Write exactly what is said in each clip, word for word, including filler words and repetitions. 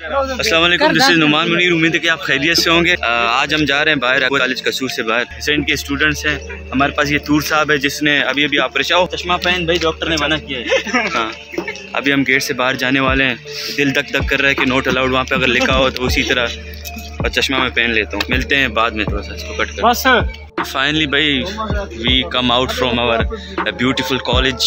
अस्सलाम वालेकुम, this is Numan Munir. उम्मीद है कि आप खैरियत से होंगे। आज हम जा रहे हैं बाहर, कॉलेज कसूर से बाहर। हिसैन के स्टूडेंट्स हैं हमारे पास। ये तूर साहब है जिसने अभी अभी ऑपरेशन, ओ चश्मा पहन भाई, डॉक्टर ने मना किया है। हाँ, अभी हम गेट से बाहर जाने वाले हैं। दिल धक धक कर रहा है कि नोट अलाउड वहाँ पे अगर लिखा हो तो उसी तरह, और चश्मा मैं पहन लेता हूँ। मिलते हैं बाद में, थोड़ा सा इसको कट कर। फाइनली भाई we come out from our beautiful college.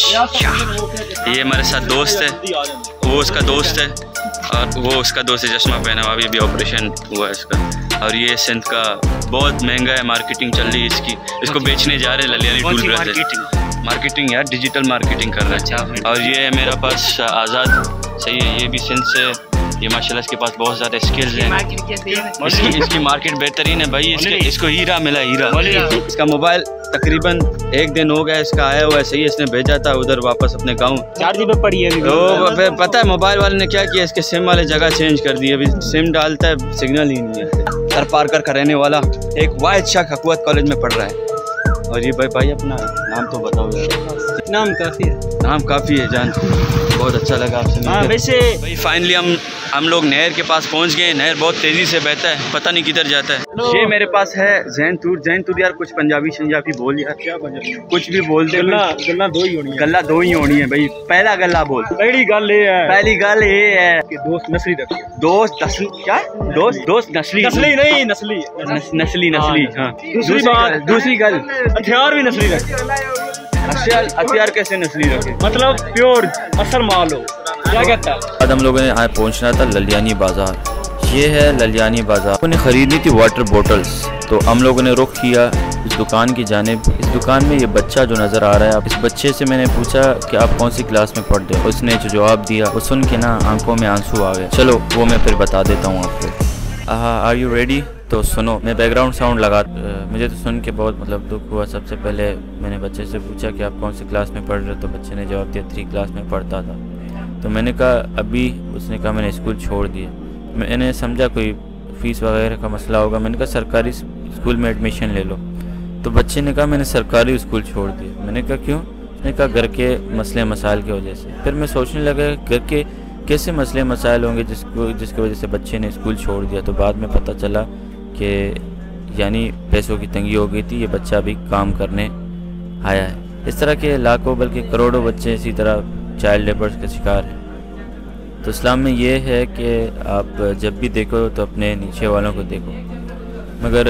ये हमारे साथ दोस्त है, वो उसका दोस्त है और वो उसका दोस्त है, चश्मा पहना हुआ। अभी अभी ऑपरेशन हुआ है इसका। और ये सिंध का बहुत महंगा है, मार्केटिंग चल रही है इसकी। इसको बेचने जा रहे हैं ललियानी टूल ब्रदर्स। मार्केटिंग यार, डिजिटल मार्केटिंग कर रहा है। और ये है मेरा पास आज़ाद, सही है, ये भी सिंध से। ये माशाल्लाह इसके पास बहुत ज़्यादा स्किल्स हैं। इसकी इसकी मार्केट बेहतरीन है भाई। इसके इसको हीरा मिला, हीरा। इसका मोबाइल तकरीबन एक दिन हो गया इसका आया हुआ है, सही है। इसने भेजा था उधर वापस अपने गाँव, चार्ज पे पड़ी है। तो पता है मोबाइल वाले ने क्या किया, इसके सिम वाले जगह चेंज कर दी। अभी सिम डालता है, सिग्नल ही नहीं है। सर पारकर का रहने वाला एक वाहिद शख्स हकूमत कॉलेज में पढ़ रहा है। और ये भाई भाई अपना नाम तो बताओ यार। नाम काफ़ी है, नाम काफ़ी है जान। बहुत अच्छा लगा आपसे। हाँ वैसे भाई फाइनली हम हम लोग नहर के पास पहुंच गए। नहर बहुत तेज़ी से बहता है, पता नहीं किधर जाता है। ये मेरे पास है जैन तूर। जैन तूर यार कुछ पंजाबी शंजाबी बोल यार, क्या पंजाबी कुछ भी बोल दे। गल्ला गल्ला दो ही होनी है, गल्ला दो ही होनी है भाई। पहला गल्ला बोल। पहली गल ये है पहली गल ये है कि दोस्त नस्ली रखे। दोस्त नस्ली क्या? दोस्त दोस्त नस्ली नस्ली नहीं, नस्ली नस्ली नस्ली। हाँ दूसरी बात, दूसरी गल हथियार भी नस्ली रखे। हथियार हथियार कैसे नस्ली रखे? मतलब प्योर असल माल हो। क्या कहता है? आज हम लोगों ने यहाँ पहुँचना था ललियानी बाज़ार। ये है ललियानी बाज़ार। उन्हें ख़रीदनी थी वाटर बॉटल्स, तो हम लोगों ने रुख किया इस दुकान की जानिब। इस दुकान में ये बच्चा जो नज़र आ रहा है, इस बच्चे से मैंने पूछा कि आप कौन सी क्लास में पढ़ते हो। उसने जो जवाब दिया वो सुन के ना आंखों में आंसू आ गए। चलो वो मैं फिर बता देता हूँ आपको। Are you ready? तो सुनो, मैं बैकग्राउंड साउंड लगा। मुझे तो सुन के बहुत मतलब दुख हुआ। सबसे पहले मैंने बच्चे से पूछा कि आप कौन सी क्लास में पढ़ रहे हो, तो बच्चे ने जवाब दिया थ्री क्लास में पढ़ता था। तो मैंने कहा अभी? उसने कहा मैंने स्कूल छोड़ दिया। मैंने समझा कोई फ़ीस वगैरह का मसला होगा। मैंने कहा सरकारी स्कूल में एडमिशन ले लो। तो बच्चे ने कहा मैंने सरकारी स्कूल छोड़ दिया। मैंने कहा क्यों? उसने कहा घर के मसले मसाइल की वजह से। फिर मैं सोचने लगा घर के कैसे मसले मसाइल होंगे जिसको जिसकी वजह से बच्चे ने स्कूल छोड़ दिया। तो बाद में पता चला कि यानी पैसों की तंगी हो गई थी, ये बच्चा भी काम करने आया है। इस तरह के लाखों बल्कि करोड़ों बच्चे इसी तरह चाइल्ड लेबर्स का शिकार है। तो इस्लाम में ये है कि आप जब भी देखो तो अपने नीचे वालों को देखो। मगर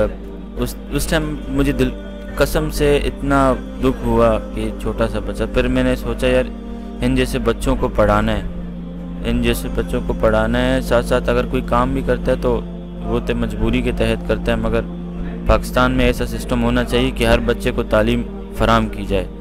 आ, उस उस टाइम मुझे दिल कसम से इतना दुख हुआ कि छोटा सा बच्चा। फिर मैंने सोचा यार इन जैसे बच्चों को पढ़ाना है, इन जैसे बच्चों को पढ़ाना है। साथ साथ अगर कोई काम भी करता है तो वो तो मजबूरी के तहत करता है। मगर पाकिस्तान में ऐसा सिस्टम होना चाहिए कि हर बच्चे को तालीम फराहम की जाए।